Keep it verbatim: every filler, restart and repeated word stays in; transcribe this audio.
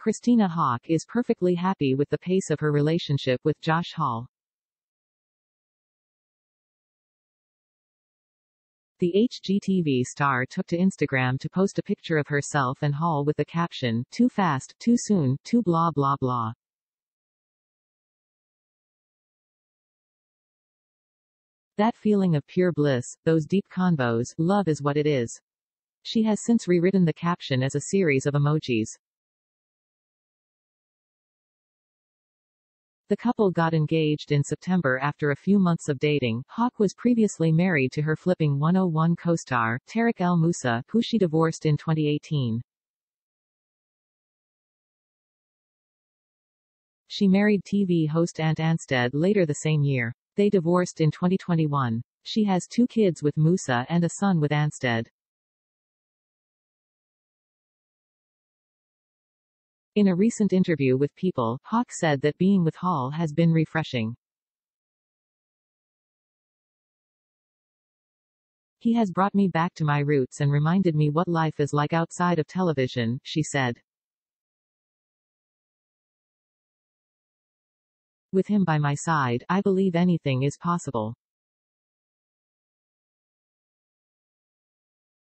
Christina Haack is perfectly happy with the pace of her relationship with Josh Hall. The H G T V star took to Instagram to post a picture of herself and Hall with the caption, "Too fast, too soon, too blah blah blah." That feeling of pure bliss, those deep convos, love is what it is. She has since rewritten the caption as a series of emojis. The couple got engaged in September after a few months of dating. Haack was previously married to her Flipping one oh one co-star, Tarek El Moussa, who she divorced in twenty eighteen. She married T V host Ant Anstead later the same year. They divorced in twenty twenty-one. She has two kids with Moussa and a son with Anstead. In a recent interview with People, Haack said that being with Hall has been refreshing. "He has brought me back to my roots and reminded me what life is like outside of television," she said. "With him by my side, I believe anything is possible."